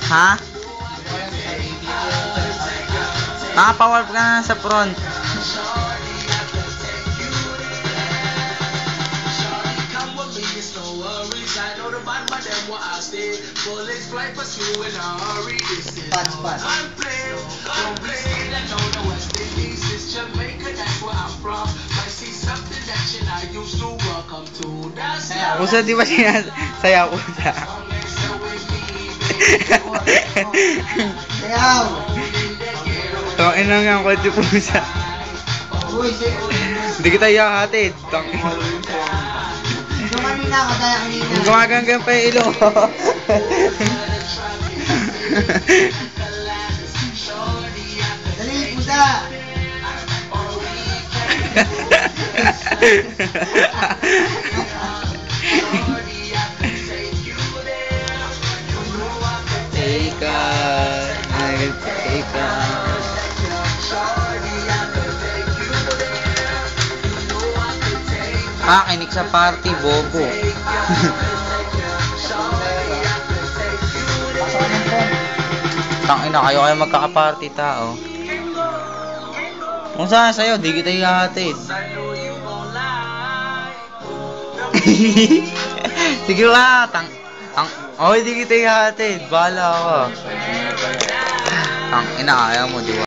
Ha? Nakapawarp ka na sa front. Patch. Uso di ba sinasaya ko sa... Sayaw! Tangin lang yan, kwento pusa. Uy, Hindi kita iyahatid. Tangin. ito kanina, kadaya kanina. Gumaganggang pa yung ilo. Dali, pusa! Teka. Kinig sa party, bobo. Tangina, kayo magkakaparty tao. Kung saan sa'yo, di kita ihahatid. Sige ba, di kita ihahatid. Bahala ako. Tangina, ayaw mo, di ba?